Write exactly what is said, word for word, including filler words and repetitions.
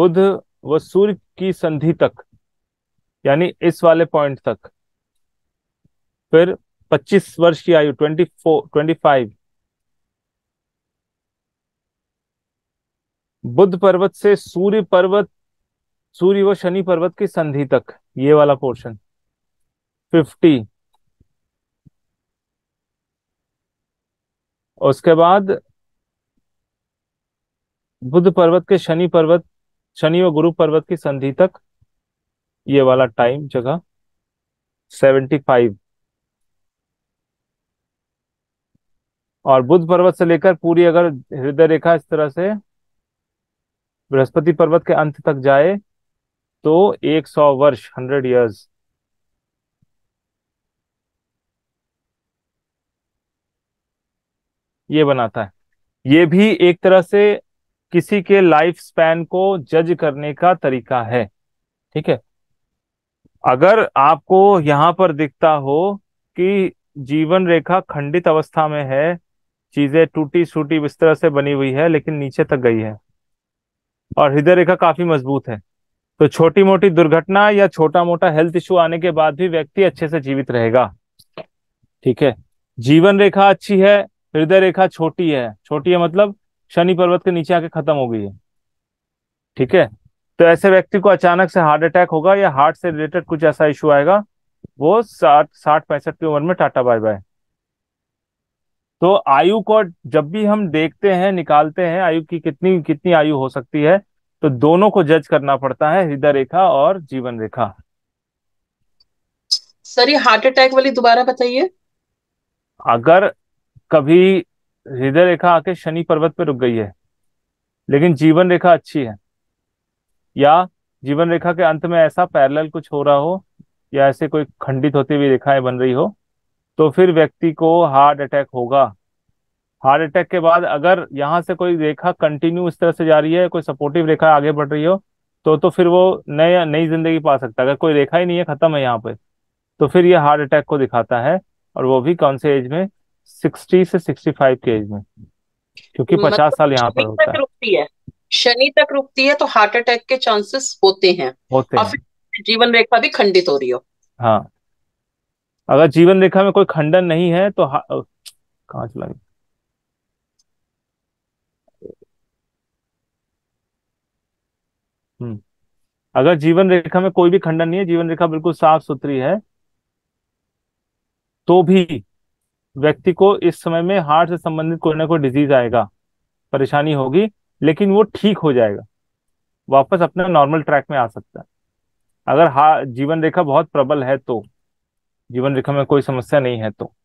बुध व सूर्य की संधि तक, यानी इस वाले पॉइंट तक, फिर पच्चीस वर्ष की आयु, ट्वेंटी फोर ट्वेंटी फाइव, बुध पर्वत से सूर्य पर्वत, सूर्य व शनि पर्वत की संधि तक, ये वाला पोर्शन फिफ्टी। उसके बाद बुध पर्वत के शनि पर्वत, शनि व गुरु पर्वत की संधि तक, ये वाला टाइम जगह सेवेंटी फाइव। और बुध पर्वत से लेकर पूरी अगर हृदय रेखा इस तरह से बृहस्पति पर्वत के अंत तक जाए तो एक सौ वर्ष, हंड्रेड इयर्स। ये बनाता है। ये भी एक तरह से किसी के लाइफ स्पैन को जज करने का तरीका है। ठीक है। अगर आपको यहाँ पर दिखता हो कि जीवन रेखा खंडित अवस्था में है, चीजें टूटी फूटी इस तरह से बनी हुई है लेकिन नीचे तक गई है, और हृदय रेखा काफी मजबूत है, तो छोटी मोटी दुर्घटना या छोटा मोटा हेल्थ इश्यू आने के बाद भी व्यक्ति अच्छे से जीवित रहेगा। ठीक है। जीवन रेखा अच्छी है, हृदय रेखा छोटी है, छोटी है मतलब शनि पर्वत के नीचे आके खत्म हो गई है। ठीक है। तो ऐसे व्यक्ति को अचानक से हार्ट अटैक होगा या हार्ट से रिलेटेड कुछ ऐसा इशू आएगा, वो साठ साठ पैंसठ की उम्र में टाटा बाय बाय। तो आयु को जब भी हम देखते हैं, निकालते हैं आयु की कितनी कितनी आयु हो सकती है, तो दोनों को जज करना पड़ता है, हृदय रेखा और जीवन रेखा। सर ये हार्ट अटैक वाली दोबारा बताइए। अगर कभी हृदय रेखा आके शनि पर्वत पे रुक गई है लेकिन जीवन रेखा अच्छी है, या जीवन रेखा के अंत में ऐसा पैरेलल कुछ हो रहा हो, या ऐसे कोई खंडित होती हुई रेखाएं बन रही हो, तो फिर व्यक्ति को हार्ट अटैक होगा। हार्ट अटैक के बाद अगर यहाँ से कोई रेखा कंटिन्यू इस तरह से जा रही है, कोई सपोर्टिव रेखा आगे बढ़ रही हो, तो तो फिर वो नए नई जिंदगी पा सकता है। अगर कोई रेखा ही नहीं है, खत्म है यहाँ पे, तो फिर ये हार्ट अटैक को दिखाता है। और वो भी कौन से एज में? सिक्सटी से सिक्सटी फाइव के एज में, क्योंकि पचास मतलब साल यहाँ पर शनि होता तक है। रुकती है, शनि तक रुकती है तो हार्ट अटैक के चांसेस होते हैं। होते और हैं। फिर जीवन रेखा भी खंडित हो रही हो। हाँ। अगर जीवन रेखा में कोई खंडन नहीं है तो हा- अ, कहाँ चला गया? हम्म। अगर जीवन रेखा में कोई भी खंडन नहीं है, जीवन रेखा बिल्कुल साफ सुथरी है, तो भी व्यक्ति को इस समय में हार्ट से संबंधित कोई ना कोई डिजीज आएगा, परेशानी होगी, लेकिन वो ठीक हो जाएगा, वापस अपने नॉर्मल ट्रैक में आ सकता है। अगर हा जीवन रेखा बहुत प्रबल है तो, जीवन रेखा में कोई समस्या नहीं है तो।